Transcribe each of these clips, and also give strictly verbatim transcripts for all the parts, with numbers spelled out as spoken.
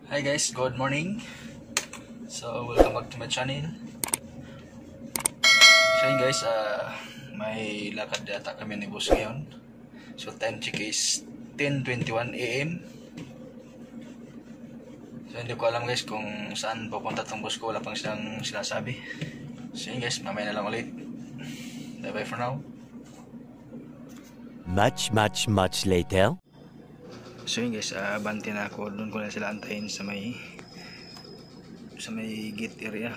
Hi guys, good morning. So welcome back to my channel. So yun guys, uh, may lakad yata kami ni boss ngayon. So time check is ten twenty-one a m So hindi ko alam guys kung saan pupunta tong boss ko, wala pang silang sinasabi. So yun guys, mamaya na lang ulit. Bye bye for now. Much, much, much later. So yun guys, uh, banti na ako. Doon ko na sila antayin sa may sa may gate area.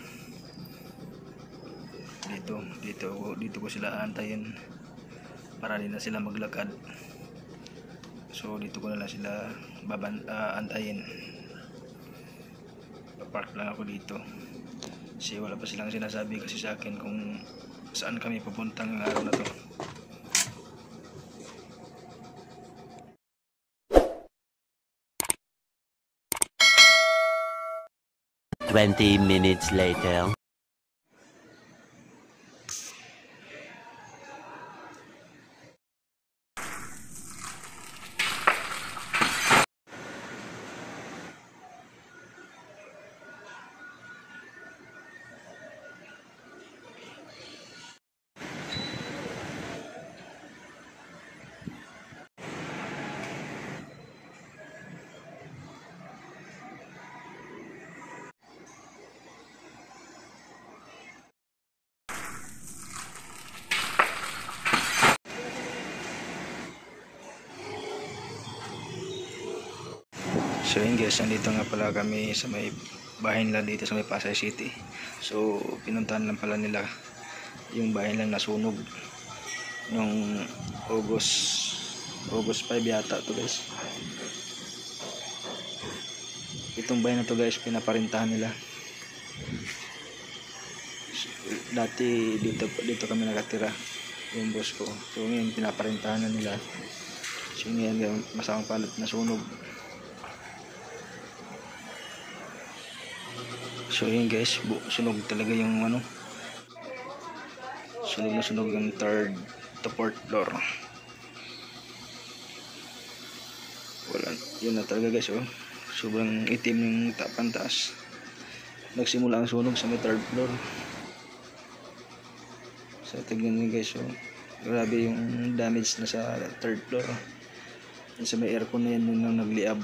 Dito, dito, dito ko sila antayin para din na sila maglakad. So dito ko na lang sila baban, uh, antayin. Papark lang ako dito. Kasi wala pa silang sinasabi kasi sa akin kung saan kami pupuntang ng araw na to. Twenty minutes later. So yun guys, nandito nga pala kami sa may bahay nila dito sa may Pasay City. So pinuntahan lang pala nila yung bahay lang nasunog nung August August five yata to guys. Itong bahay na to guys, pinaparintahan nila. Dati dito dito kami nakatira yung boss ko. So ngayon pinaparintahan na nila. So ngayon masamang palit nasunog. So yun guys, sunog talaga yung ano, sunog na sunog yung third to fourth floor. Wala, yun na talaga guys, oh. Sobrang itim yung tapan taas. Nagsimula ang sunog sa may third floor. So tignan nyo guys, oh. Grabe yung damage na sa third floor. Yung sa may aircon na yan yung nagliab.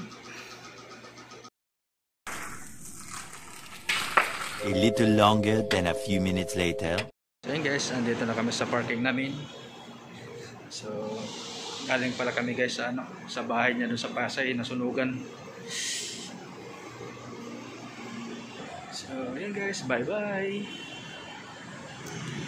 A little longer than a few minutes later. So yun guys, andito na kami sa parking namin. So galing pala kami guys sa ano, sa bahay niya doon sa Pasay, nasunugan. So yun guys, bye bye.